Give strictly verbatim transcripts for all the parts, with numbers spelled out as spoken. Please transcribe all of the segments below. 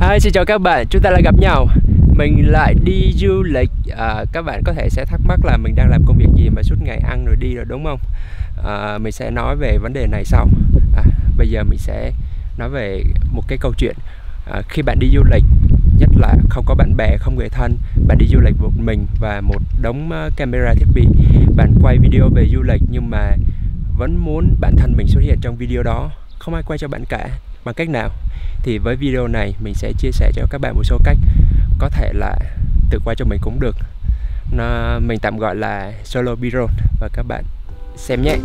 Hi, xin chào các bạn, chúng ta lại gặp nhau. Mình lại đi du lịch. à, Các bạn có thể sẽ thắc mắc là mình đang làm công việc gì mà suốt ngày ăn rồi đi rồi, đúng không? à, Mình sẽ nói về vấn đề này sau. à, Bây giờ mình sẽ nói về một cái câu chuyện. à, Khi bạn đi du lịch, nhất là không có bạn bè, không người thân, bạn đi du lịch một mình và một đống camera thiết bị, bạn quay video về du lịch nhưng mà vẫn muốn bản thân mình xuất hiện trong video đó. Không ai quay cho bạn cả. Bằng cách nào? Thì với video này mình sẽ chia sẻ cho các bạn một số cách. Có thể là tự quay cho mình cũng được. Nó, mình tạm gọi là solo B-roll, và các bạn xem nhé.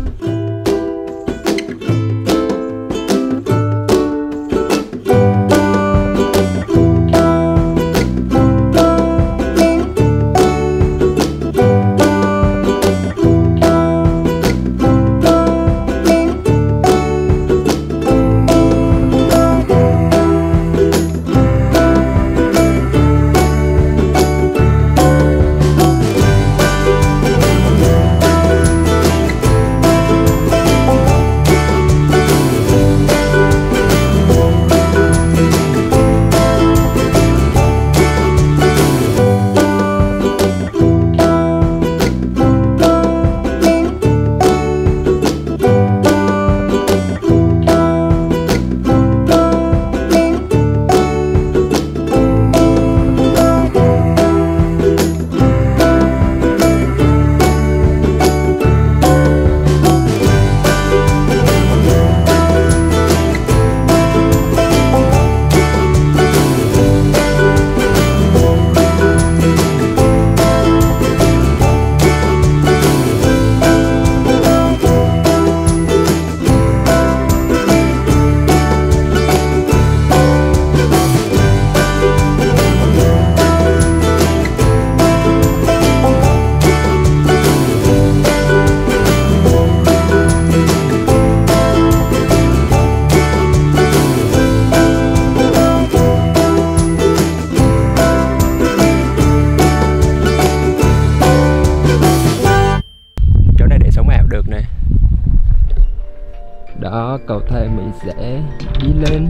Đó, cầu thang mình sẽ đi lên.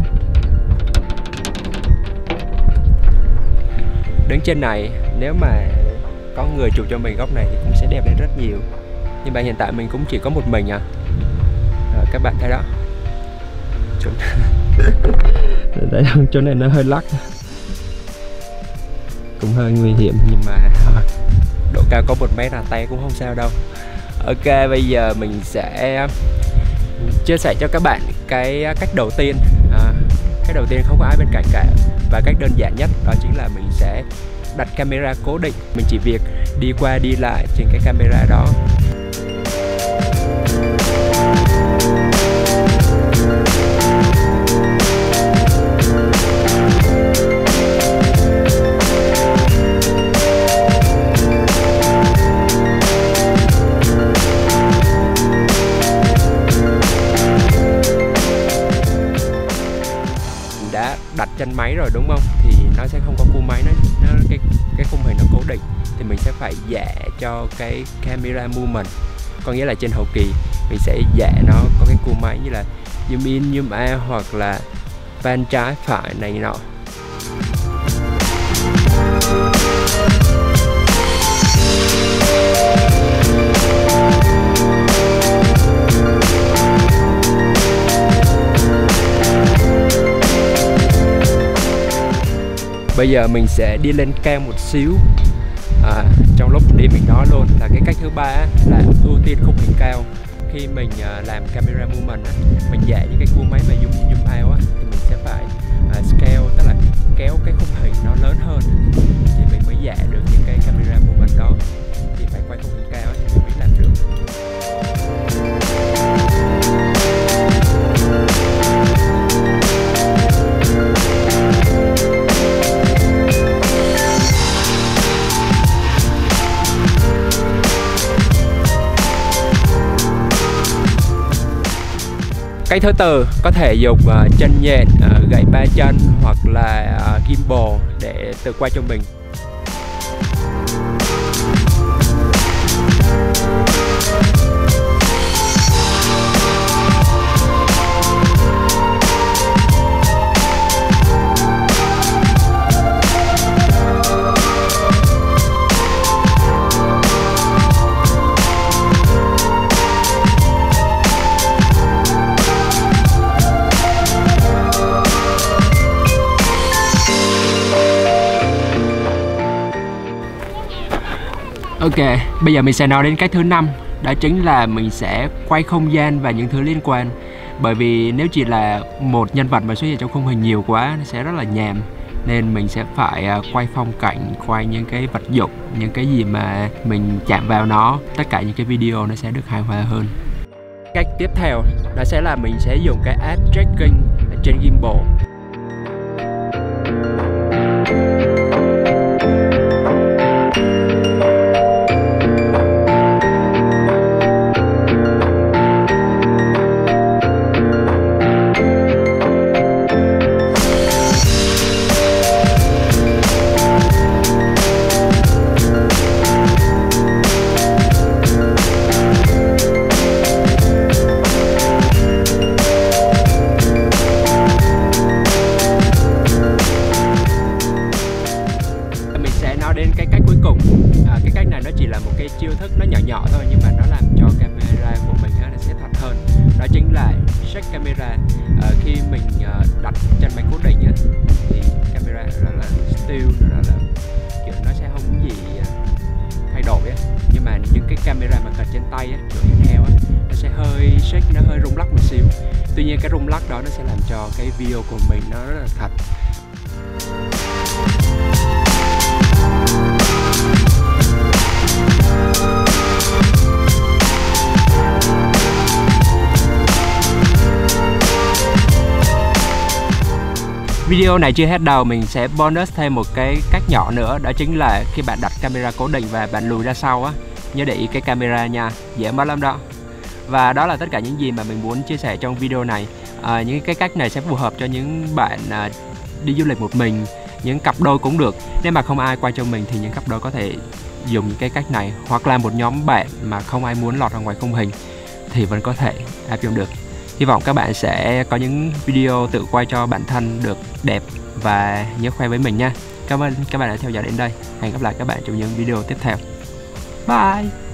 Đứng trên này, nếu mà có người chụp cho mình góc này thì cũng sẽ đẹp lên rất nhiều. Nhưng mà hiện tại mình cũng chỉ có một mình à. Rồi, các bạn thấy đó. Chỗ... Đấy, chỗ này nó hơi lắc, cũng hơi nguy hiểm, nhưng mà độ cao có một mét là tay cũng không sao đâu. Ok, bây giờ mình sẽ chia sẻ cho các bạn cái cách đầu tiên. à, Cách đầu tiên không có ai bên cạnh cả, và cách đơn giản nhất đó chính là mình sẽ đặt camera cố định. Mình chỉ việc đi qua đi lại trên cái camera đó. Đặt chân máy rồi đúng không, thì nó sẽ không có cua máy, nó, nó cái cái khung hình nó cố định, thì mình sẽ phải dạ cho cái camera movement, có nghĩa là trên hậu kỳ mình sẽ dạ nó có cái cua máy như là zoom in, zoom out hoặc là pan trái phải này nọ. Bây giờ mình sẽ đi lên cao một xíu. à, Trong lúc đi mình nói luôn là cái cách thứ ba là ưu tiên khung hình cao. Khi mình uh, làm camera movement á, mình dạ những cái cua máy mà zoom in zoom out á, thì mình sẽ phải uh, scale, tức là kéo cái khung hình nó lớn hơn thì mình mới dạ được những cái camera movement đó. Thì phải quay khung hình cao thì mình mới làm được. Cái thứ tư, có thể dùng uh, chân nhện, uh, gậy ba chân hoặc là uh, gimbal để tự quay cho mình. Ok, bây giờ mình sẽ nói đến cái thứ năm. Đó chính là mình sẽ quay không gian và những thứ liên quan. Bởi vì nếu chỉ là một nhân vật mà xuất hiện trong khung hình nhiều quá, nó sẽ rất là nhàm. Nên mình sẽ phải quay phong cảnh, quay những cái vật dụng, những cái gì mà mình chạm vào nó. Tất cả những cái video nó sẽ được hài hòa hơn. Cách tiếp theo đó sẽ là mình sẽ dùng cái app tracking trên gimbal. Đến cái cách cuối cùng, à, cái cách này nó chỉ là một cái chiêu thức nó nhỏ nhỏ thôi, nhưng mà nó làm cho camera của mình á, nó sẽ thật hơn. Đó chính là shake camera. À, khi mình à, đặt chân máy cố định á, thì camera nó là still, nó là kiểu nó sẽ không gì thay đổi á. Nhưng mà những cái camera mà cầm trên tay á, kiểu handheld á, nó sẽ hơi shake, nó hơi rung lắc một xíu. Tuy nhiên cái rung lắc đó nó sẽ làm cho cái video của mình nó rất là thật. Video này chưa hết đâu, mình sẽ bonus thêm một cái cách nhỏ nữa. Đó chính là khi bạn đặt camera cố định và bạn lùi ra sau á, nhớ để ý cái camera nha, dễ mất lắm đó. Và đó là tất cả những gì mà mình muốn chia sẻ trong video này. à, Những cái cách này sẽ phù hợp cho những bạn à, đi du lịch một mình, những cặp đôi cũng được. Nếu mà không ai quay cho mình thì những cặp đôi có thể dùng những cái cách này. Hoặc là một nhóm bạn mà không ai muốn lọt ra ngoài khung hình thì vẫn có thể áp dụng được. Hy vọng các bạn sẽ có những video tự quay cho bản thân được đẹp và nhớ khoe với mình nha. Cảm ơn các bạn đã theo dõi đến đây. Hẹn gặp lại các bạn trong những video tiếp theo. Bye!